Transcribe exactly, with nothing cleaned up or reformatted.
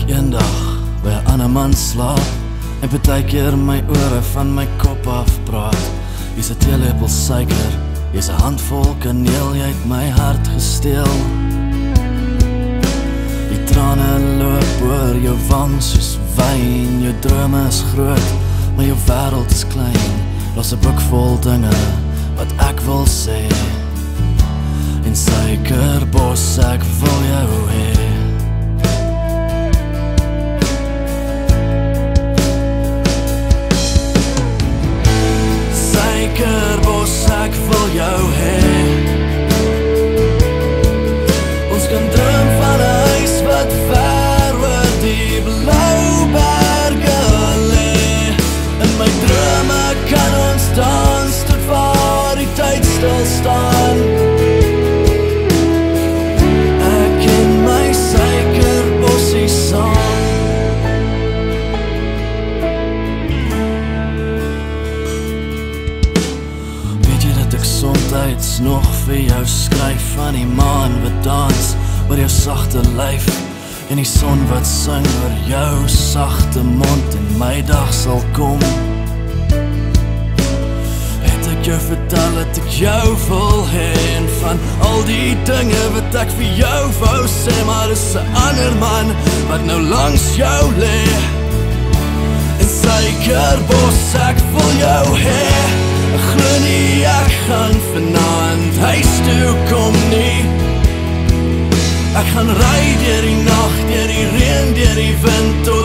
Eendag by 'n ander man slaap en partykeer my ore van my kop af praat. Jy's 'n teelepel suiker, jy's 'n handvol kaneel, jy het my hart gesteel. Die trane loop oor jou wang soos wyn, jou drome is groot, maar jou wêreld is klein. Daar's 'n boek vol dinge wat ek wil sê, en suikerbos, ek wil jou hê. Suikerbos, ek wil jou hê. Ons kan droom van 'n huis wat ver oor die blou berge lê. In my drome kan ons dans tot waar die tyd stil staan. Ek en my suikerbossie saam. Weet jy dat ek somtyds nog vir jou skryf, van die maan wat dans oor jou sagte lyf, en die son wat sing oor jou sagte mond, en my dag sal kom. Het ek jou vertel dat ek jou wil hê, en van al die dinge wat ek vir jou wou sê, maar is 'n ander man wat nou langs jou lê. En suikerbos, ek wil jou hê. Ek glo nie ek gaan vanaand huis toe kom nie. Ek gaan ry deur die nag, deur die reën, deur die wind,